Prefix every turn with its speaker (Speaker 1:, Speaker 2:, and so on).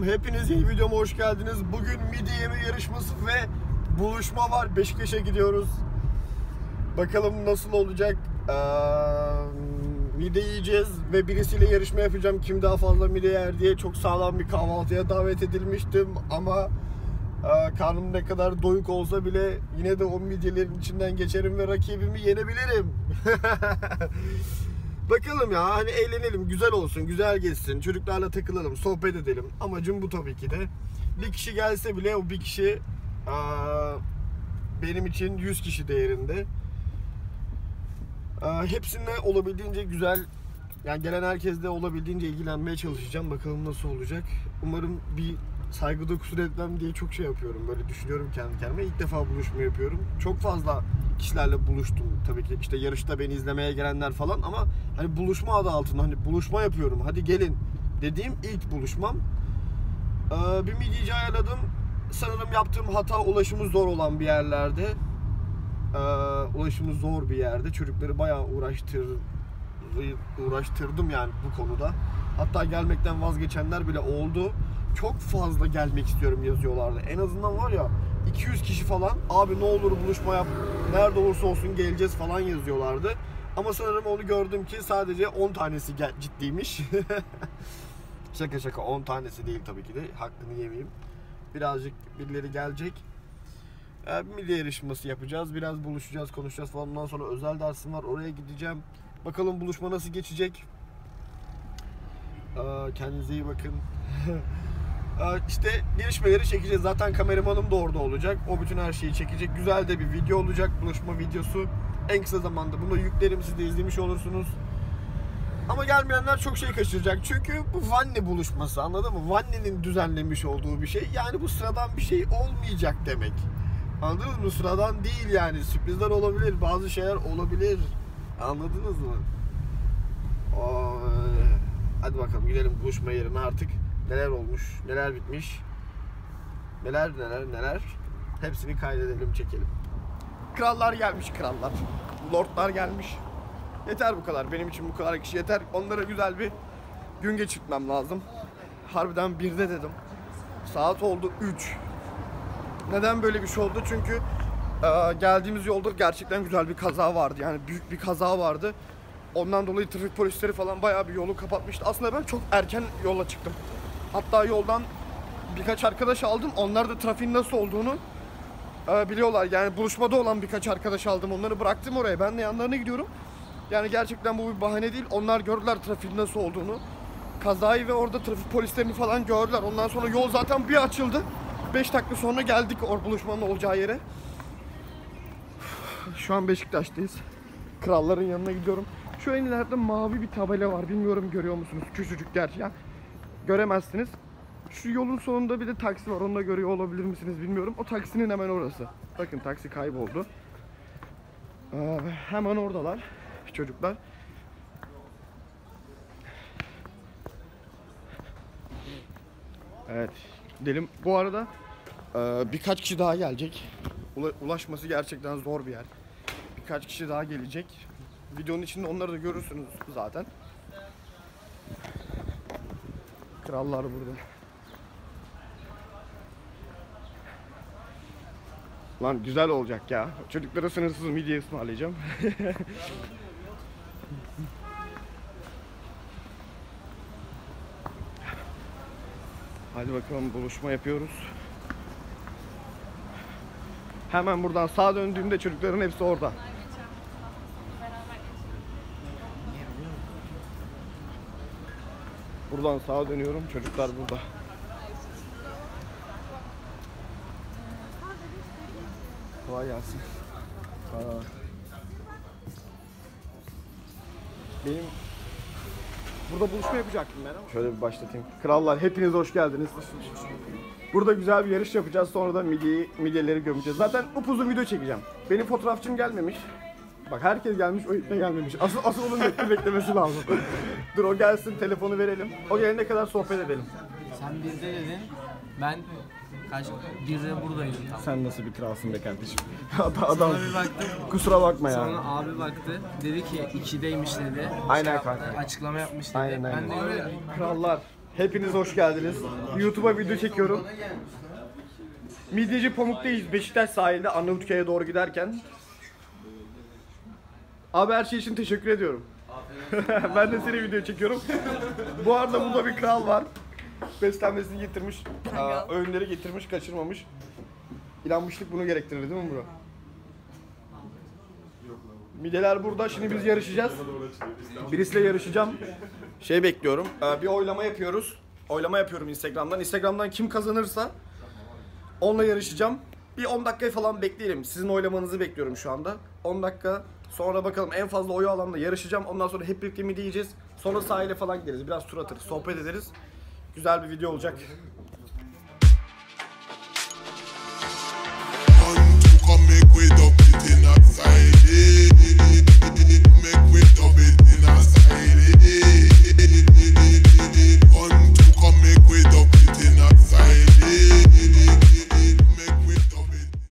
Speaker 1: Selam, hepiniz yeni videoma hoş geldiniz. Bugün midye yeme yarışması ve buluşma var. Beşiktaş'a gidiyoruz. Bakalım nasıl olacak. Midye yiyeceğiz ve birisiyle yarışma yapacağım. Kim daha fazla midye yer diye. Çok sağlam bir kahvaltıya davet edilmiştim ama karnım ne kadar doyuk olsa bile yine de o midyelerin içinden geçerim ve rakibimi yenebilirim. Bakalım ya, hani eğlenelim, güzel olsun, güzel geçsin, çocuklarla takılalım, sohbet edelim. Amacım bu tabii ki de. Bir kişi gelse bile o bir kişi benim için 100 kişi değerinde. Hepsine olabildiğince güzel, yani gelen herkesle olabildiğince ilgilenmeye çalışacağım. Bakalım nasıl olacak. Umarım bir saygıda kusur etmem diye çok şey yapıyorum. Böyle düşünüyorum kendi kendime. İlk defa buluşma yapıyorum. Çok fazla kişilerle buluştum. Tabii ki işte yarışta beni izlemeye gelenler falan ama hani buluşma adı altında, hani buluşma yapıyorum, hadi gelin dediğim ilk buluşmam. Bir midyeci ayarladım. Sanırım yaptığım hata ulaşımı zor olan bir yerlerde. Ulaşımı zor bir yerde. Çocukları bayağı uğraştırdım yani bu konuda. Hatta gelmekten vazgeçenler bile oldu. Çok fazla gelmek istiyorum yazıyorlardı. En azından var ya 200 kişi falan, abi ne olur buluşma yap, nerede olursa olsun geleceğiz falan yazıyorlardı. Ama sanırım onu gördüm ki sadece 10 tanesi ciddiymiş. Şaka şaka, 10 tanesi değil tabii ki de, hakkını yemeyeyim. Birazcık birileri gelecek. Midye yarışması yapacağız. Biraz buluşacağız, konuşacağız falan. Ondan sonra özel dersim var. Oraya gideceğim. Bakalım buluşma nasıl geçecek. Kendinize iyi bakın. İşte gelişmeleri çekeceğiz. Zaten kameramanım da orada olacak. O bütün her şeyi çekecek. Güzel de bir video olacak. Buluşma videosu. En kısa zamanda bunu yüklerim. Siz de izlemiş olursunuz. Ama gelmeyenler çok şey kaçıracak. Çünkü bu Vanne buluşması, anladın mı? Vanne'nin düzenlemiş olduğu bir şey. Yani bu sıradan bir şey olmayacak demek. Anladınız mı? Sıradan değil yani. Sürprizler olabilir. Bazı şeyler olabilir. Anladınız mı? Hadi bakalım gidelim buluşma yerine artık. Neler olmuş, neler bitmiş, neler hepsini kaydedelim, çekelim. Krallar gelmiş, krallar. Lordlar gelmiş. Yeter bu kadar, benim için bu kadar kişi yeter. Onlara güzel bir gün geçirtmem lazım. Harbiden 1'de dedim. Saat oldu 3. Neden böyle bir şey oldu? Çünkü geldiğimiz yolda gerçekten güzel bir kaza vardı. Yani büyük bir kaza vardı. Ondan dolayı trafik polisleri falan bayağı bir yolu kapatmıştı. Aslında ben çok erken yola çıktım. Hatta yoldan birkaç arkadaş aldım. Onlar da trafiğin nasıl olduğunu biliyorlar. Yani buluşmada olan birkaç arkadaş aldım. Onları bıraktım oraya. Ben de yanlarına gidiyorum. Yani gerçekten bu bir bahane değil. Onlar gördüler trafiğin nasıl olduğunu. Kazayı ve orada trafik polislerini falan gördüler. Ondan sonra yol zaten bir açıldı. 5 dakika sonra geldik o buluşmanın olacağı yere. Şu an Beşiktaş'tayız. Kralların yanına gidiyorum. Şu en ileride mavi bir tabela var. Bilmiyorum görüyor musunuz? Küçücük gerçi ya. Göremezsiniz. Şu yolun sonunda bir de taksi var. Onu da görüyor olabilir misiniz bilmiyorum. O taksinin hemen orası. Bakın taksi kayboldu. Hemen oradalar çocuklar. Evet. Gidelim. Bu arada birkaç kişi daha gelecek. Ulaşması gerçekten zor bir yer. Birkaç kişi daha gelecek. Videonun içinde onları da görürsünüz zaten. Krallar burada. Lan güzel olacak ya. Çocuklara sınırsız midye ısmarlayacağım. Hadi bakalım buluşma yapıyoruz. Hemen buradan sağa döndüğümde çocukların hepsi orada. Buradan sağa dönüyorum. Çocuklar burada. Kolay gelsin. Benim burada buluşma yapacaktım ben ama. Şöyle bir başlatayım. Krallar hepiniz hoş geldiniz. Burada güzel bir yarış yapacağız. Sonra da midyeleri gömeceğiz. Zaten upuzun video çekeceğim. Benim fotoğrafçım gelmemiş. Bak herkes gelmiş, o ipne gelmemiş. Asıl onun beklemesi lazım. Dur o gelsin, telefonu verelim. O gelene kadar sohbet edelim.
Speaker 2: Sen 1'de dedin. Ben kaç 1'de buradaydım tam.
Speaker 1: Sen nasıl bir kralsın be kardeşim? Adam
Speaker 2: Bir baktım.
Speaker 1: kusura bakma ya.
Speaker 2: Sonra abi baktı. Dedi ki 2'deymiş dedi.
Speaker 1: Aynen
Speaker 2: Yaptı,
Speaker 1: kanka.
Speaker 2: açıklama yapmış dedi.
Speaker 1: Aynen.
Speaker 2: Ben de öyle.
Speaker 1: Krallar Hepiniz hoş geldiniz. YouTube'a video çekiyorum. Midyeci Pamuk'tayız. Beşiktaş sahilde Arnavutköy'e doğru giderken. Abi her şey için teşekkür ediyorum. Ben de seni video çekiyorum. Bu arada burada bir kral var. Beslenmesini getirmiş. Öğünleri getirmiş, kaçırmamış. İnanmışlık bunu gerektirir değil mi bro? Midyeler burada. Şimdi biz yarışacağız. Birisiyle yarışacağım. Şey bekliyorum. Bir oylama yapıyoruz. Oylama yapıyorum Instagram'dan. Instagram'dan kim kazanırsa onunla yarışacağım. Bir 10 dakika falan bekleyelim. Sizin oylamanızı bekliyorum şu anda. 10 dakika sonra bakalım en fazla oyu alanla yarışacağım. Ondan sonra hep birlikte midye yiyeceğiz. Sonra sahile falan gideriz. Biraz tur atarız, sohbet ederiz. Güzel bir video olacak.
Speaker 3: Come make way up, it in a